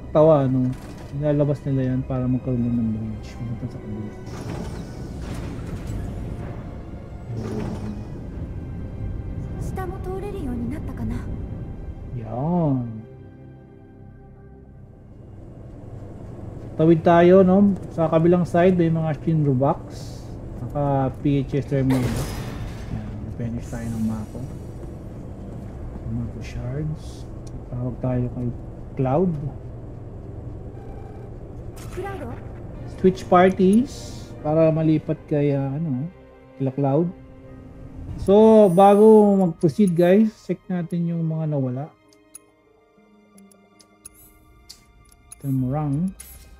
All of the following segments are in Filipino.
tawa, no? Nilalabas nila yan para magkaroon ng bridge. Pumunta sa kabila. Yan. Tawid tayo, no? Sa kabilang side may mga Shinru box. Naka PHS terminal. Yan, finish tayo ng Mako. Mako shards. Tawag tayo kay Cloud. Switch parties para malipat kay kila Cloud. So, bago mag-proceed guys, check natin yung mga nawala. Temurang.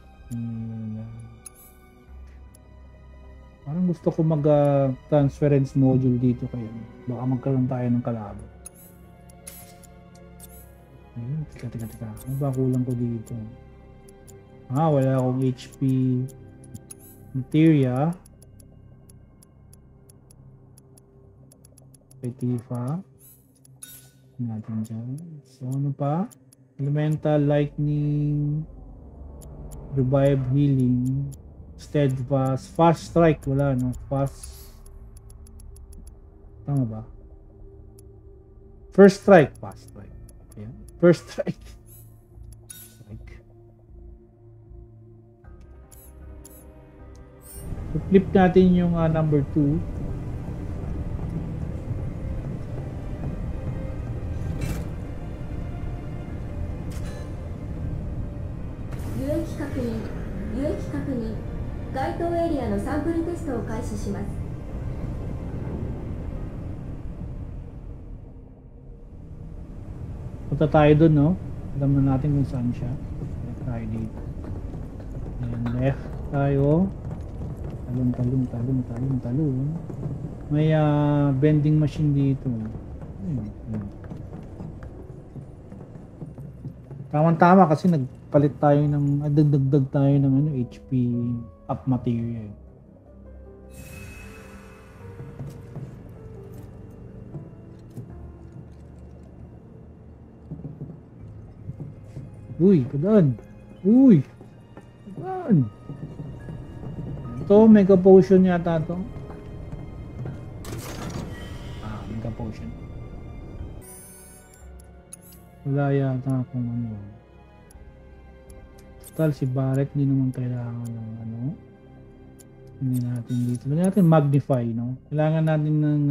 Parang gusto ko mag-transference module dito kayo. Baka magkaroon tayo ng kalaban. Ayun, teka. Ano ba kulang ko dito? Wala akong HP materia. Petifa. Natin dyan. So, ano pa? Elemental, lightning, revive, healing, steadfast, fast strike. Wala, no? Fast. Tama ba? First strike. Fast strike. Ayan. First strike. So, flip natin yung number 2. Punta tayo dun, no? Alam na natin kung saan siya. Tayo dito. Ayan, left tayo. Talon. May vending machine dito. Tama kasi nagpalit tayo ng dagdag tayo ng HP up material. Uy, padaan. Ito, mega potion yata to. Mega potion. Wala yata akong Total, si Barret hindi naman kailangan ng hindi natin dito. Hindi natin magnify, no? Kailangan natin ng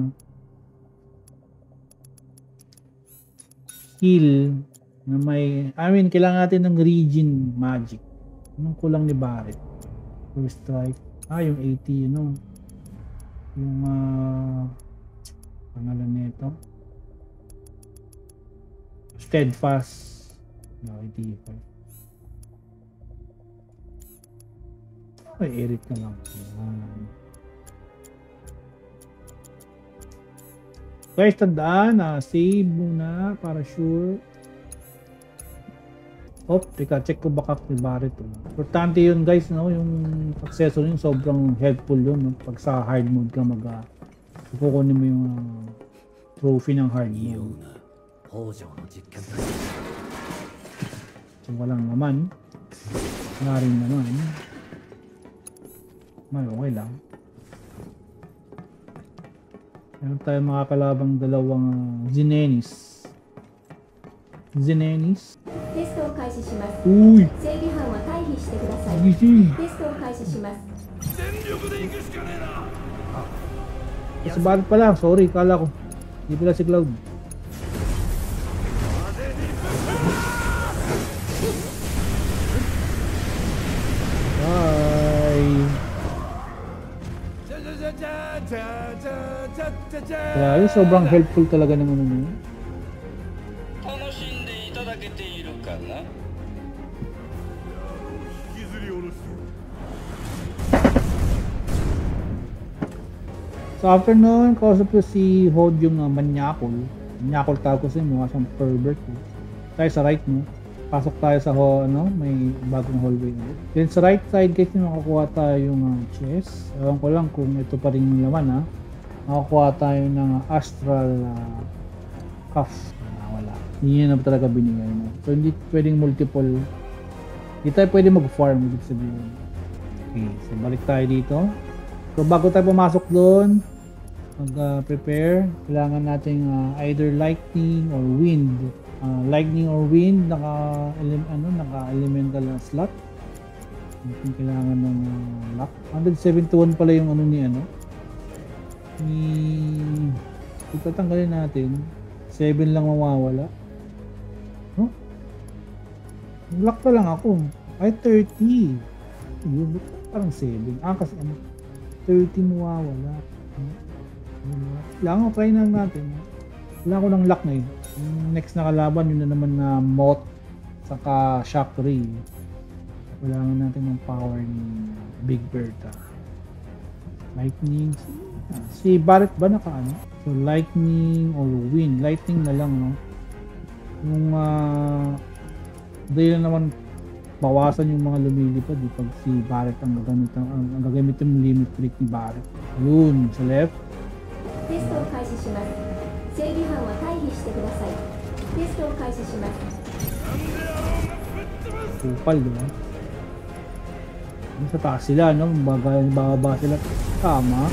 skill na may, kailangan natin ng region magic. Anong kulang ni Barret? First strike. Yung 80, yung pangalan nito. Steadfast. 85. Eric na lang. Guys, tandaan save muna para sure. Teka, check ko baka ni Barret. Importante yun guys, no? Yung accessory yun, sobrang helpful yun, no? Pag sa hard mode ka kukunin mo yung trophy ng hard mode. So, walang naman. Wala rin naman. Okay lang. Meron tayo makakalabang dalawang Zenenis. Uy! Sa Barret pala, sorry, kala ko. Hindi pala si Cloud. Bye! Grabe, sobrang helpful talaga ng niya. So after nun, kausap ko si Hod yung Manyakol. Manyakol tawag ko sa mukha siyang pervert. Tayo sa right mo. Pasok tayo sa may bagong hallway. Then sa right side guys, makakuha tayo yung chest. Ewan ko lang kung ito pa rin yung laman Makakuha tayo ng astral cuff. Wala. Hindi na talaga binigay So hindi pwedeng multiple Di tayo pwede mag-farm, ibig sabihin. Okay, so balik tayo dito. So bago tayo pumasok doon, mag-prepare, kailangan nating either lightning or wind. Lightning or wind, naka-elemental slot. Kailangan ng lock. 171 pala yung ano ni ano. Itatanggalin natin. 7 lang mawawala. Huh? Lock pa lang ako. Ay, 30. Yun, parang 7. Kasi ano, 30 mawawala. Kailangan ko, try na natin. Kailangan ko ng lock na yun. Yung next na kalaban, yun na naman na Moth saka Shock Ray. Kailangan natin ng power ni Big Bertha. Lightning. Si Barret ba naka ano? So lightning or wind. Lightning na lang, no? Yung dahil naman bawasan yung mga lumilipad pag si Barret ang gagamit yung limit break ni Barret. Yun, sa left. Kupal, di ba? Sa taas sila, no? Bababa sila. Tama.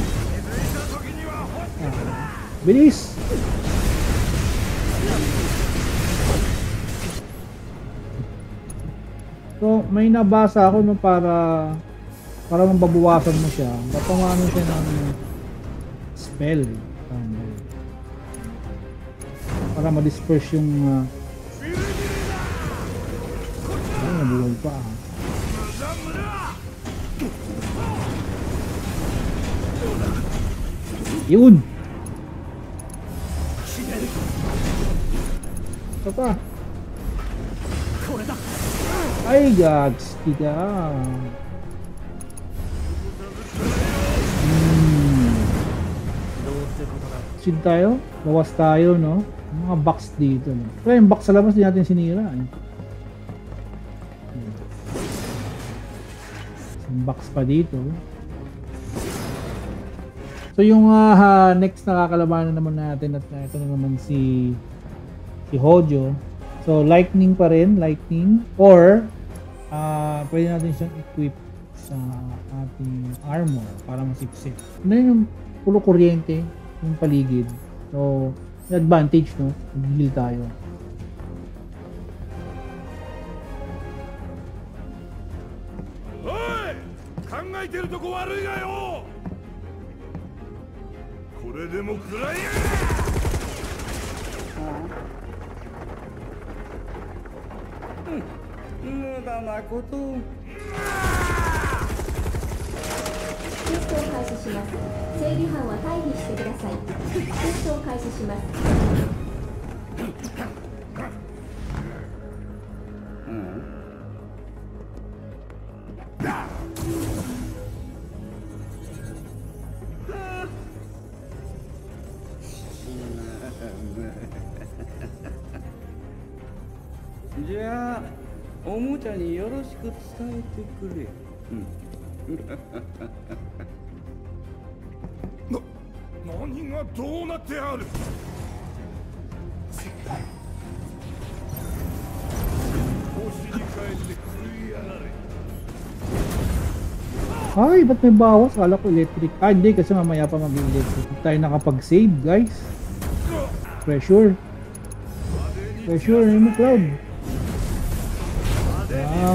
Bilis! So, may nabasa ako, no, para mababawasan mo siya. Papamano siya ng spell. Para ma-disperse yung ay, nabuhay pa. Yun! Ito pa. Ay, gags. Kita. Sid tayo? Bawas tayo, no? Mga box dito, no? Pero yung box sa labas din natin sinira, eh. Yung box pa dito. So yung next na kakalabanan naman natin at ito na naman si Hojo. So lightning pa rin, lightning, or pwede natin siyang equip sa ating armor para masipsip. Ano yung pulo kuryente yung paligid. So advantage, no? Mag-heal tayo. Hoy! 考えてるとこ悪いがよ。これでも食らいやがれ。無駄なこと。 テストを開始します。整備班は退避してください。テストを開始します。 じゃあおもちゃによろしく伝えてくれ。 何がどうなってある。星に帰って食いやがれ。 Ay, ba't may bawas? Kala ko electric. Hindi, kasi mamaya pa mag-electric. Hindi tayo nakapag-save, guys. Pressure. Pressure, ano mo, Cloud? Wow.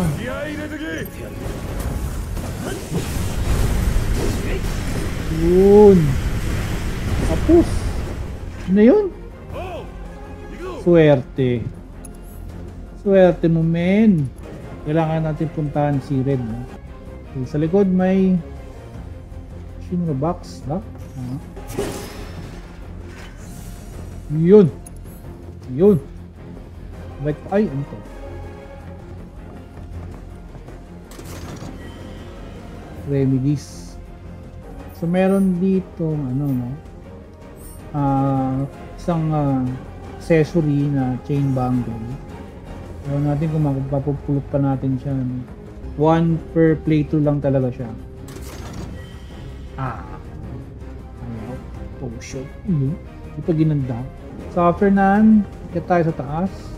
Yun. Tapos. Ano yun? Swerte. Swerte mo, men. Kailangan natin puntahan si Red, no? Okay, sa likod may Shinra box, lock. Yun. Yun. Like, ay, ano to? Remedies. So meron dito ano, no? Isang accessory na chain bangle. Ewan natin kung mapapupulot pa natin siya, no? 1 per playthrough lang talaga siya. Ayaw. Potion. Hindi pa ginanda. So after nan, get tayo sa taas.